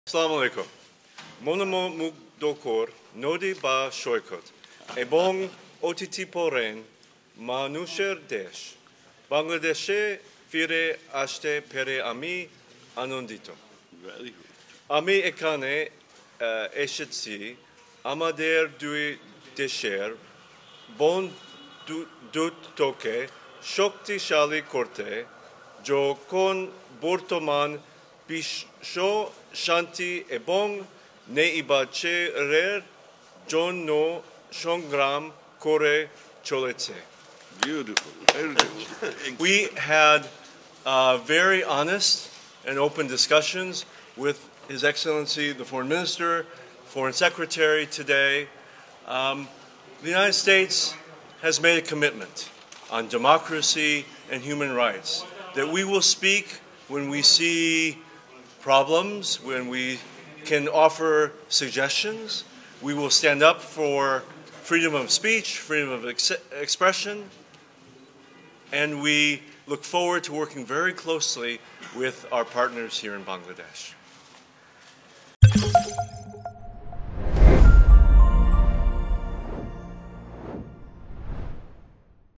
আসসালামু আলাইকুম মনমো মুগ্ধকর নদী বা সৈকত এবং অতিথিপরায়ণ মানুষের দেশ বাংলাদেশে ফিরে আসতে পেরে আমি আনন্দিত। আমি এখানে এসেছি আমাদের দুই দেশের বন্ধুত্বকে শক্তিশালী করতে, যখন বর্তমান বিশ্ব শান্তি এবং নির্বাচনের জন্য সংগ্রাম করে চলেছে। Beautiful. We had very honest and open discussions with His Excellency the Foreign Minister, Foreign Secretary today. The United States has made a commitment on democracy and human rights that we will speak when we see problems, when we can offer suggestions. We will stand up for freedom of speech, freedom of expression, and we look forward to working very closely with our partners here in Bangladesh.